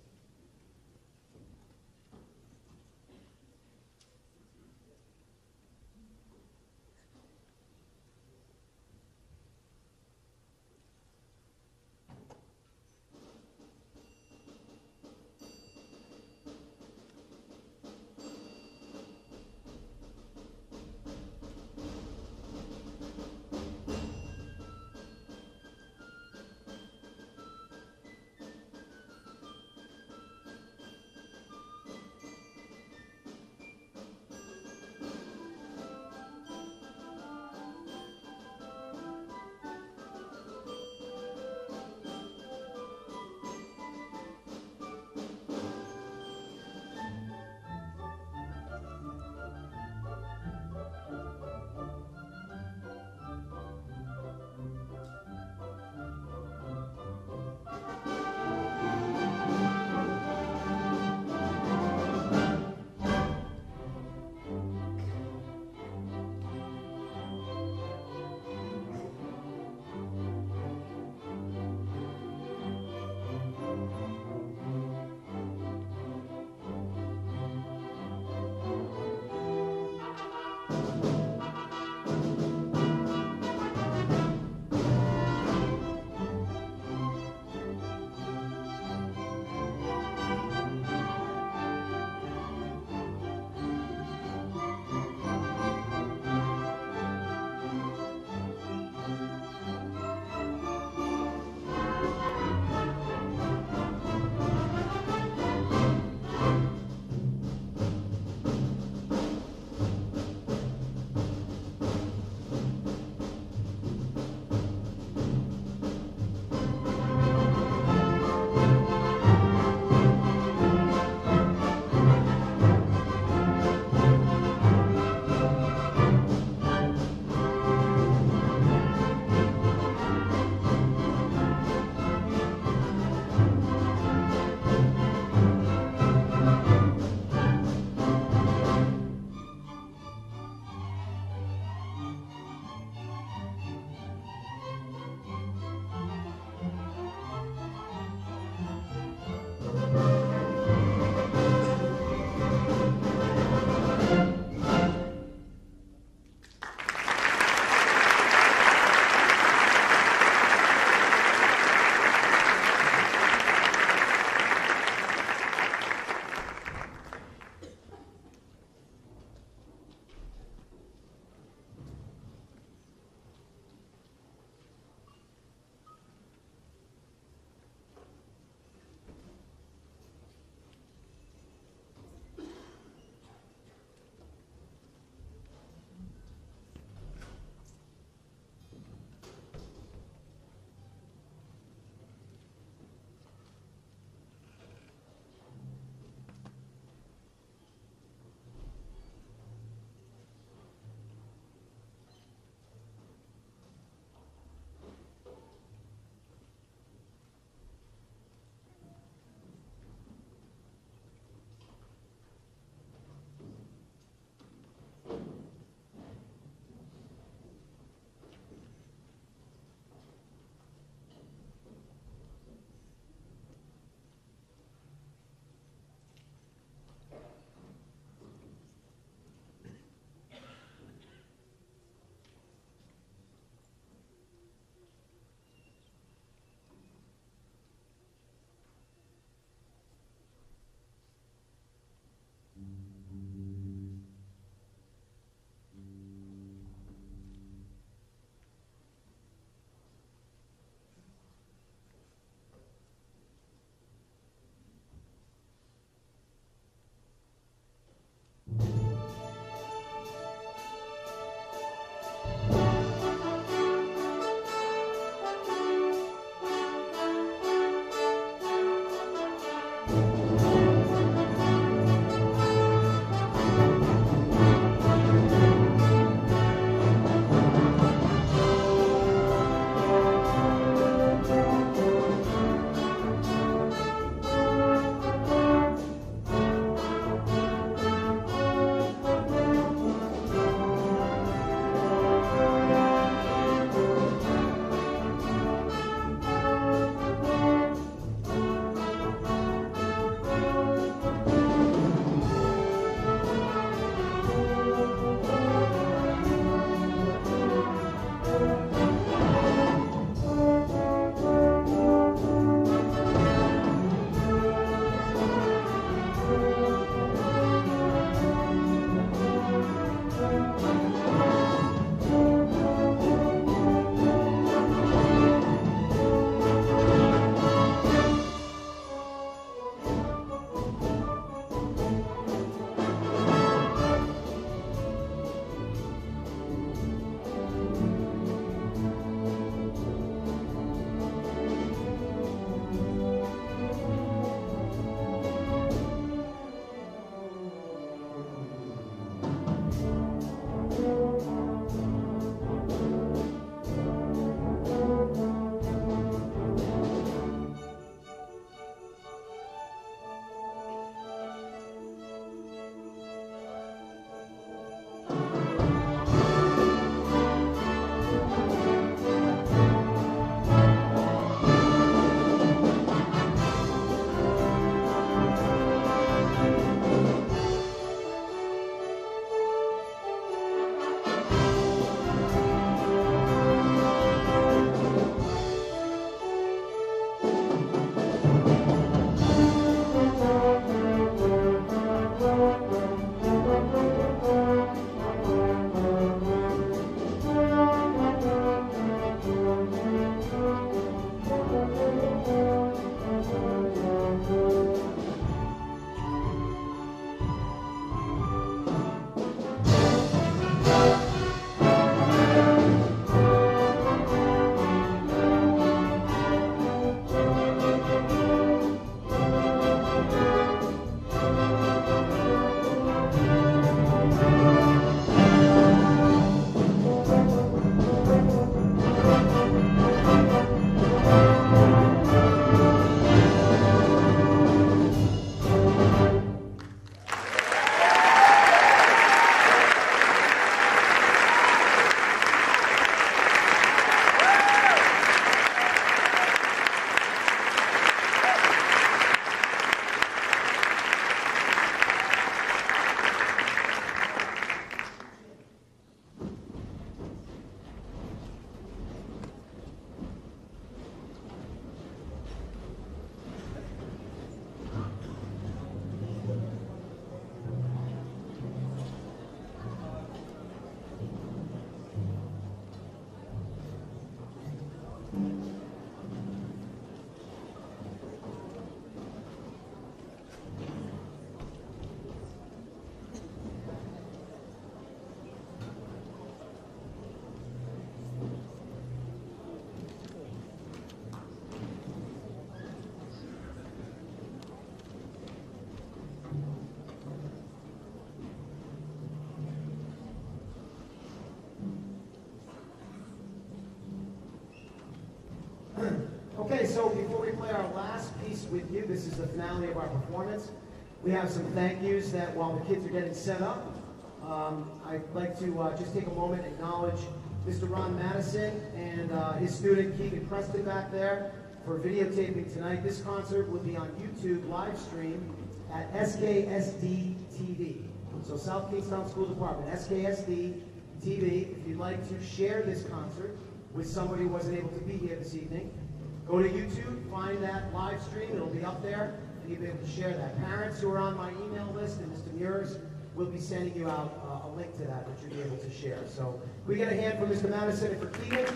play our last piece with you. This is the finale of our performance. We have some thank yous that while the kids are getting set up, I'd like to just take a moment and acknowledge Mr. Ron Madison and his student Keegan Preston back there for videotaping tonight. This concert will be on YouTube live stream at SKSD TV. So South Kingstown School Department, SKSD TV. If you'd like to share this concert with somebody who wasn't able to be here this evening, go to YouTube, find that live stream. It'll be up there, and you'll be able to share that. Parents who are on my email list and Mr. Muir's will be sending you out a link to that you'll be able to share. So we get a hand for Mr. Madison and for Keegan.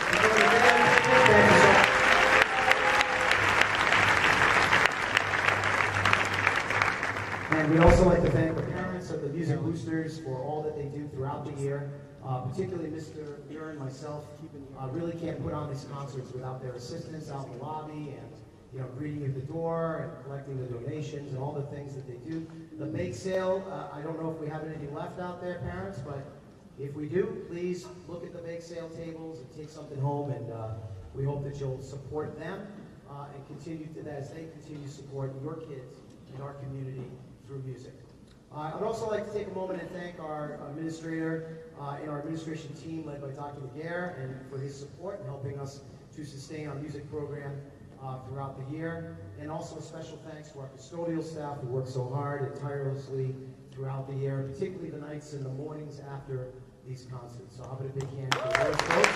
And we'd also like to thank the parents of the Music Boosters for all that they do throughout the year. Particularly Mr. Muir and myself really can't put on these concerts without their assistance out in the lobby and greeting you at the door and collecting the donations and all the things that they do. The bake sale, I don't know if we have anything left out there, parents, but if we do, please look at the bake sale tables and take something home, and we hope that you'll support them and continue to that as they continue to support your kids in our community through music. I'd also like to take a moment and thank our administrator and our administration team led by Dr. McGarre and for his support in helping us to sustain our music program throughout the year. And also a special thanks to our custodial staff who work so hard and tirelessly throughout the year, particularly the nights and the mornings after these concerts. So how about a big hand for those folks?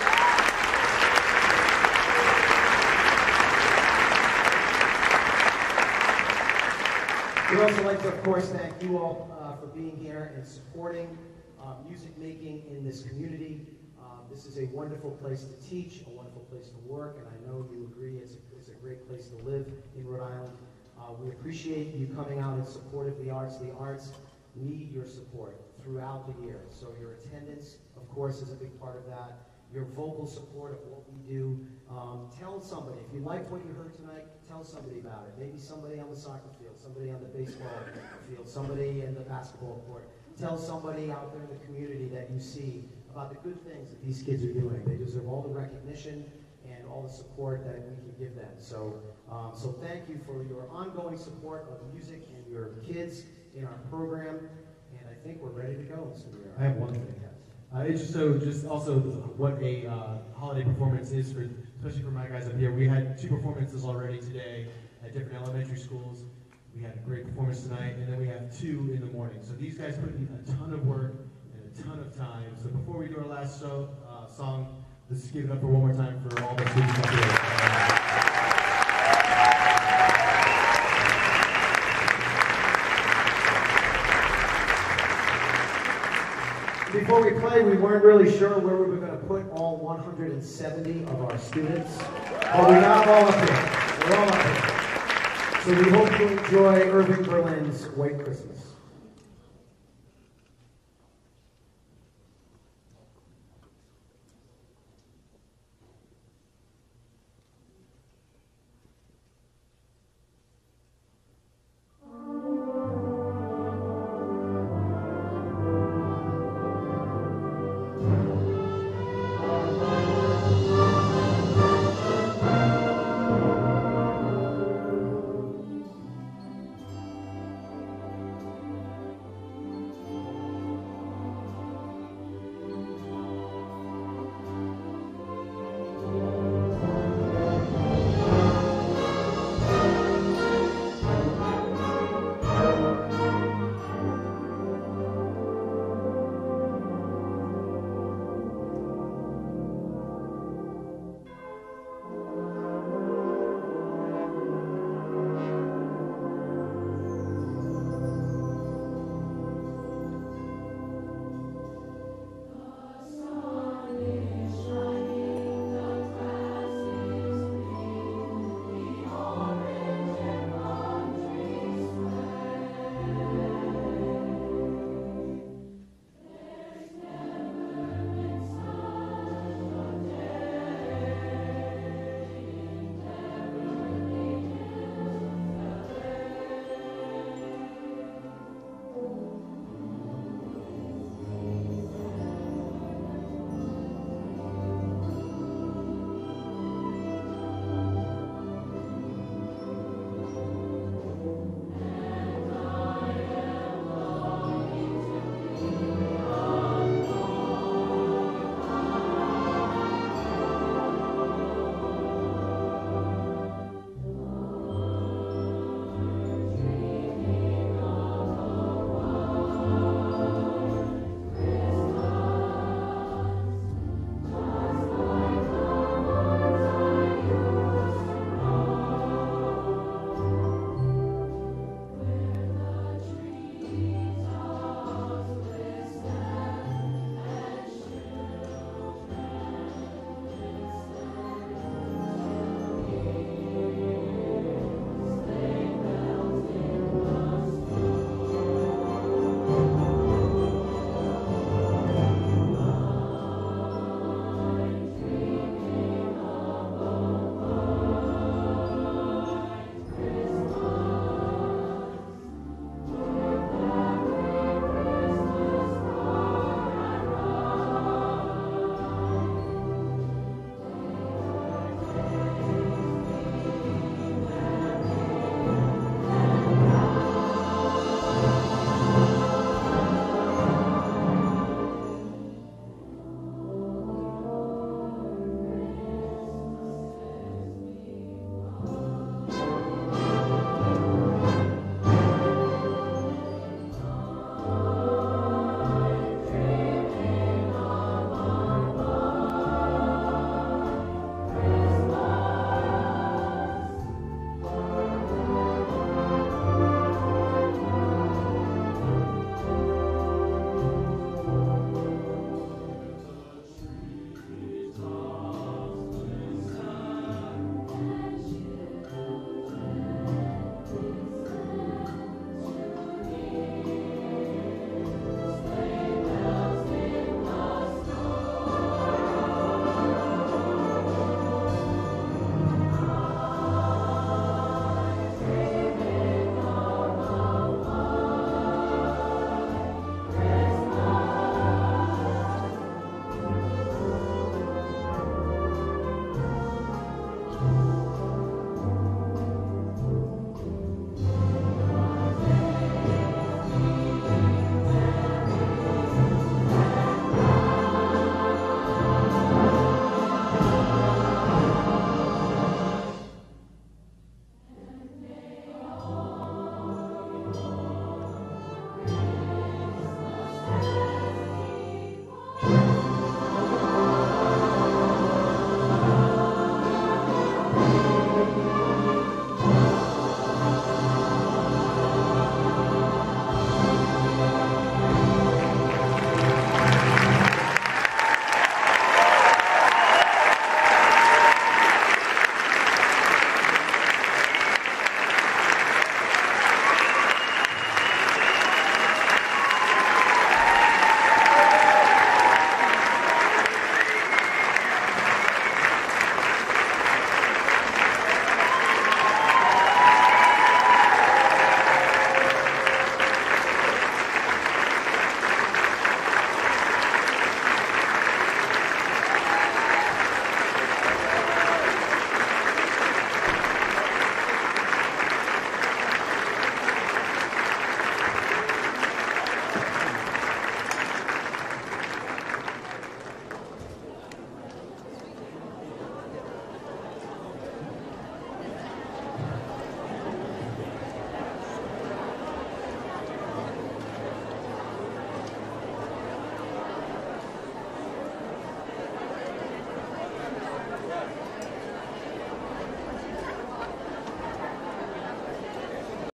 We'd also like to, of course, thank you all for being here and supporting music making in this community. This is a wonderful place to teach, a wonderful place to work, and I know you agree it's a great place to live in Rhode Island. We appreciate you coming out in support of the arts. The arts need your support throughout the year. So your attendance, of course, is a big part of that. Your vocal support of what we do. Tell somebody, if you liked what you heard tonight, tell somebody about it. Maybe somebody on the soccer field, somebody on the baseball field, somebody in the basketball court. Tell somebody out there in the community that you see about the good things that these kids are doing. They deserve all the recognition and all the support that we can give them. So, so thank you for your ongoing support of music and your kids in our program. And I think we're ready to go, Mr. Muir. I have one thing. It's just also what a holiday performance is for, especially for my guys up here. We had 2 performances already today at different elementary schools. We had a great performance tonight, and then we have 2 in the morning. So these guys put in a ton of work and a ton of time. So before we do our last song, let's just give it up for one more time for all the students up here. Before we play, we weren't really sure where we were going to put all 170 of our students, but we got them all up here. We're all up here. So we hope you enjoy Irving Berlin's White Christmas. Christmas.